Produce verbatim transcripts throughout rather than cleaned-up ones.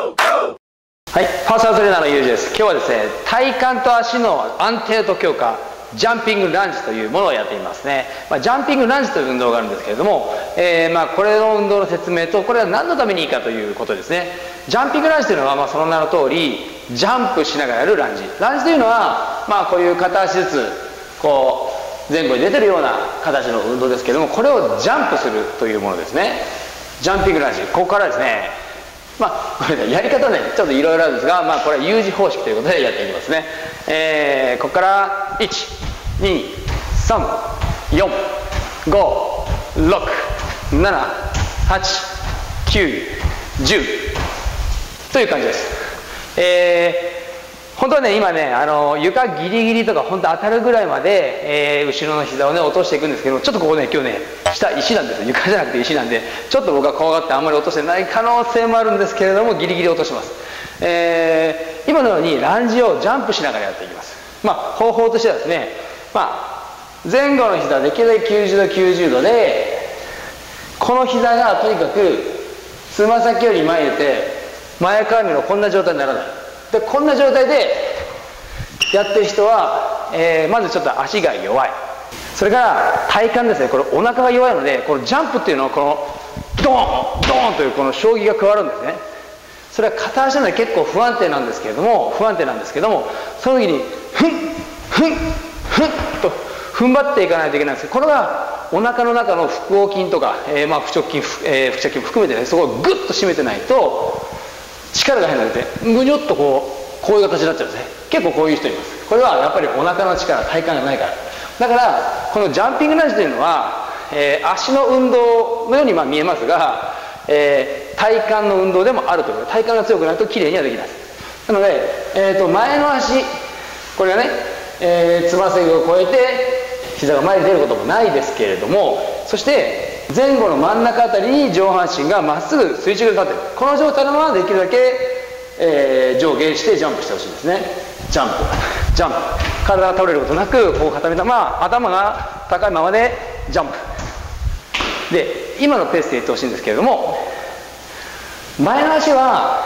はい、パーソナルトレーナーのゆうじです。今日はですね、体幹と足の安定と強化、ジャンピングランジというものをやっていますね。まあ、ジャンピングランジという運動があるんですけれども、えー、まあこれの運動の説明と、これは何のためにいいかということですね。ジャンピングランジというのは、まあその名の通り、ジャンプしながらやるランジ。ランジというのは、まあこういう片足ずつ、こう、前後に出てるような形の運動ですけれども、これをジャンプするというものですね。ジャンピングランジ。ここからですね、まあ、これね、やり方ね、ちょっといろいろあるんですが、まあ、これは U 字方式ということでやっていきますね。えー、ここから、いち、に、さん、よん、ご、ろく、なな、はち、きゅう、じゅうという感じです。えー本当はね、今ね、あの床ギリギリとか本当当たるぐらいまで、えー、後ろの膝をね落としていくんですけど、ちょっとここね、今日ね、下石なんですよ。床じゃなくて石なんで、ちょっと僕は怖がってあんまり落としてない可能性もあるんですけれども、ギリギリ落とします。えー、今のようにランジをジャンプしながらやっていきます。まあ、方法としてはですね、まあ、前後の膝できるだけきゅうじゅうどきゅうじゅうどで、この膝がとにかくつま先より前に出て、前かがみのこんな状態にならない。でこんな状態でやってる人は、えー、まずちょっと足が弱い。それから体幹ですね。これお腹が弱いので、このジャンプっていうのはこのドーンドーンというこの衝撃が加わるんですね。それは片足なので結構不安定なんですけれども不安定なんですけどもその時にフンフンフンと踏ん張っていかないといけないんですけど、これがお腹の中の腹横筋とか、えー、まあ腹直筋、えー、腹斜筋も含めてね、そこをグッと締めてないと力が入らなくてぐにょっとこうこういう形になっちゃうんですね。結構こういう人います。これはやっぱりお腹の力、体幹がないから。だからこのジャンピングランジというのは、えー、足の運動のようにまあ見えますが、えー、体幹の運動でもあるということで、体幹が強くないときれいにはできない。なので、えー、と前の足これがね、えー、つま先を越えて膝が前に出ることもないですけれども、そして前後の真ん中あたりに上半身がまっすぐ垂直で立ってる。この状態のままできるだけ、えー、上下してジャンプしてほしいんですね。ジャンプジャンプ、体が倒れることなくこう固めたまま頭が高いままでジャンプで、今のペースでやってほしいんですけれども、前の足は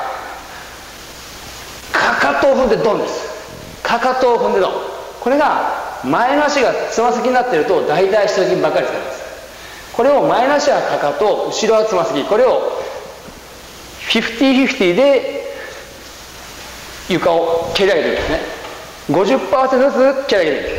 かかとを踏んでドンです。かかとを踏んでドン。これが前の足がつま先になっていると大腿四頭筋ばっかり使います。これを前の足はかかと、後ろはつま先、これをフィフティーフィフティーで床を蹴り上げてるんですね。ごじゅっパーセント ずつ蹴り上げてるんです。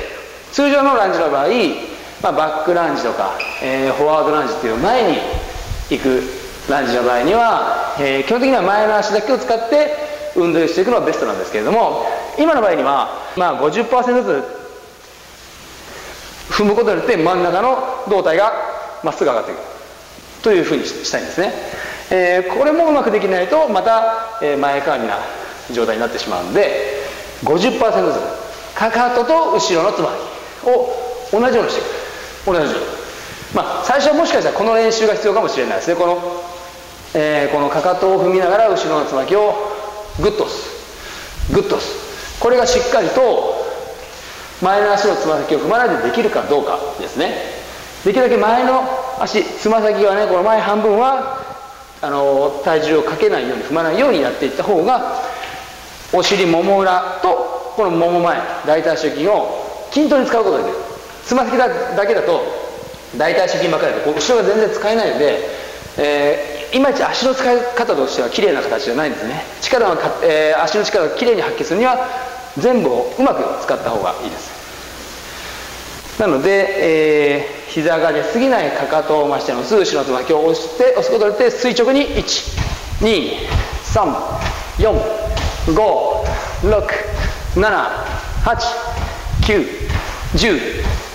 通常のランジの場合、まあ、バックランジとか、えー、フォワードランジっていう前に行くランジの場合には、えー、基本的には前の足だけを使って運動していくのがベストなんですけれども、今の場合には、まあ、ごじゅっパーセント ずつ踏むことによって真ん中の胴体がまっすぐ上がっていくというふうにしたいんですね。えー、これもうまくできないとまた、えー、前かがみな状態になってしまうので、 ごじゅっパーセント ずつかかとと後ろのつま先を同じようにしていく。同じように、まあ、最初はもしかしたらこの練習が必要かもしれないですね。この、えー、このかかとを踏みながら後ろのつま先をグッと押すグッと押す。これがしっかりと前の足のつま先を踏まないでできるかどうかですね。できるだけ前の足、つま先はね、この前半分はあの体重をかけないように踏まないようにやっていった方が、お尻もも裏とこのもも前、大腿四頭筋を均等に使うことができる。つま先だけだと大腿四頭筋ばっかりだと後ろが全然使えないので、えー、いまいち足の使い方としては綺麗な形じゃないんですね。力のか、えー、足の力をきれいに発揮するには全部をうまく使った方がいいです。なので、えー、膝が出過ぎないかかとを増してのすぐ後ろのつま先を押して押すことによって垂直にいち、に、さん、よん、ご、ろく、なな、はち、きゅう、じゅう、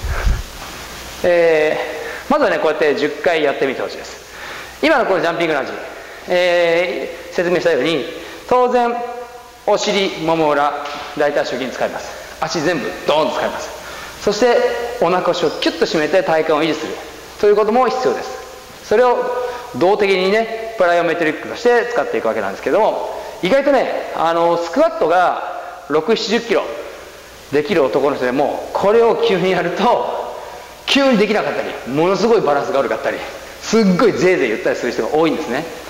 えー、まずはねこうやってじゅっかいやってみてほしいです。今のこのジャンピングランジ、えー、説明したように当然お尻、もも裏、大腿四頭筋使います。足全部ドーンと使います。そしてお腹をキュッと締めて体幹を維持するということも必要です。それを動的にねプライオメトリックとして使っていくわけなんですけども、意外とねあのスクワットがろく、ななじゅっキロできる男の人でもこれを急にやると急にできなかったり、ものすごいバランスが悪かったり、すっごいゼーゼー言ったりする人が多いんですね。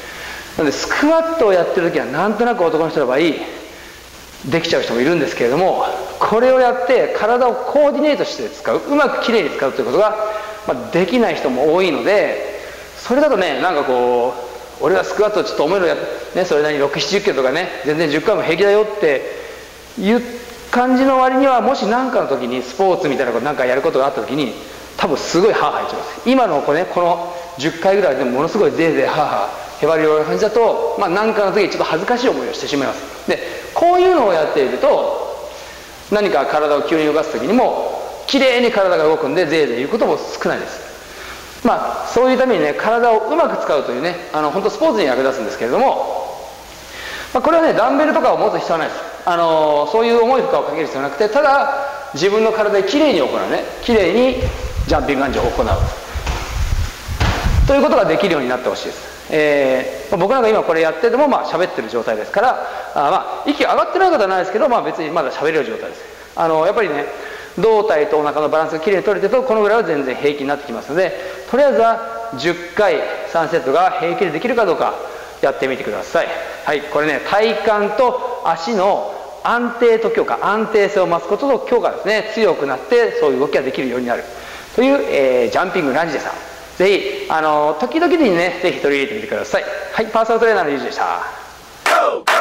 なのでスクワットをやってる時はなんとなく男の人の場合できちゃう人もいるんですけれども、これをやって体をコーディネートして使う、うまくきれいに使うということが、まあ、できない人も多いので、それだとね、なんかこう俺はスクワットちょっと重いのや、ね、それなりにろく、ななじゅっキロとかね、全然じゅっかいも平気だよっていう感じの割には、もし何かの時にスポーツみたいなことなんかやることがあった時に多分すごいハーハー言っちゃいます。今のこ,、ね、このじゅっかいぐらいでもものすごいゼーゼーハーハーへばりような感じだと、まあ、何かの時にちょっと恥ずかしい思いをしてしまいます。でこういうのをやっていると何か体を急に動かす時にもきれいに体が動くんで、ゼーゼー言うことも少ないです。まあそういうためにね、体をうまく使うというね、あの本当スポーツに役立つんですけれども、まあ、これはねダンベルとかを持つ必要はないです。あのそういう重い負荷をかける必要はなくて、ただ自分の体できれいに行うね、きれいにジャンピングランジを行うということができるようになってほしいです。えーまあ、僕なんか今これやっててもまあ喋ってる状態ですから、あまあ息上がってないことはないですけど、まあ、別にまだ喋れる状態です。あのやっぱりね胴体とお腹のバランスがきれいに取れてるとこのぐらいは全然平気になってきますので、とりあえずはじゅっかいさんセットが平気でできるかどうかやってみてください。はい、これね体幹と足の安定と強化、安定性を増すことと強化ですね、強くなってそういう動きができるようになるという、えー、ジャンピングランジでした。ぜひあの時々にねぜひ取り入れてみてください。はい、パーソナルトレーナーのゆうじでした。